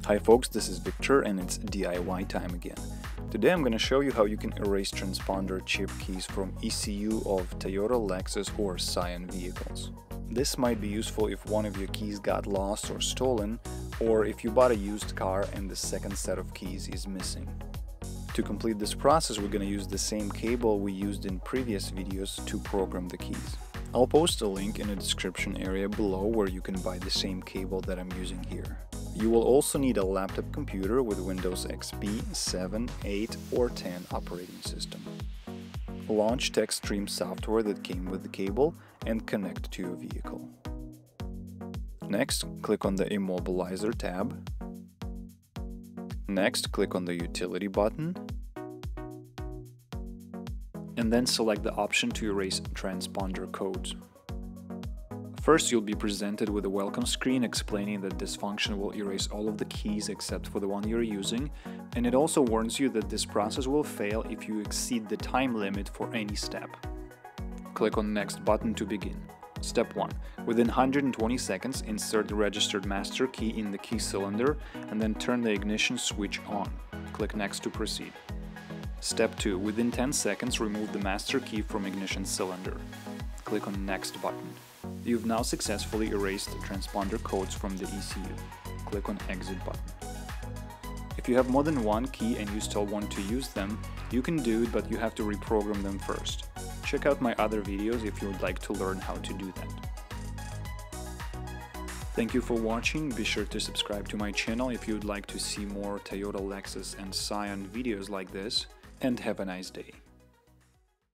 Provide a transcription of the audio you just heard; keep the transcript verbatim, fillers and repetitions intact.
Hi folks, this is Victor and it's D I Y time again. Today I'm going to show you how you can erase transponder chip keys from E C U of Toyota, Lexus or Scion vehicles. This might be useful if one of your keys got lost or stolen, or if you bought a used car and the second set of keys is missing. To complete this process, we're going to use the same cable we used in previous videos to program the keys. I'll post a link in the description area below where you can buy the same cable that I'm using here. You will also need a laptop computer with Windows X P, seven, eight or ten operating system. Launch TechStream software that came with the cable and connect to your vehicle. Next, click on the Immobilizer tab. Next, click on the Utility button. And then select the option to erase transponder codes. First, you'll be presented with a welcome screen explaining that this function will erase all of the keys except for the one you're using, and it also warns you that this process will fail if you exceed the time limit for any step. Click on Next button to begin. Step one. Within one hundred twenty seconds, insert the registered master key in the key cylinder and then turn the ignition switch on. Click Next to proceed. Step two. Within ten seconds, remove the master key from ignition cylinder. Click on Next button. You've now successfully erased the transponder codes from the E C U. Click on Exit button. If you have more than one key and you still want to use them, you can do it, but you have to reprogram them first. Check out my other videos if you would like to learn how to do that. Thank you for watching. Be sure to subscribe to my channel if you would like to see more Toyota, Lexus and Scion videos like this, and have a nice day.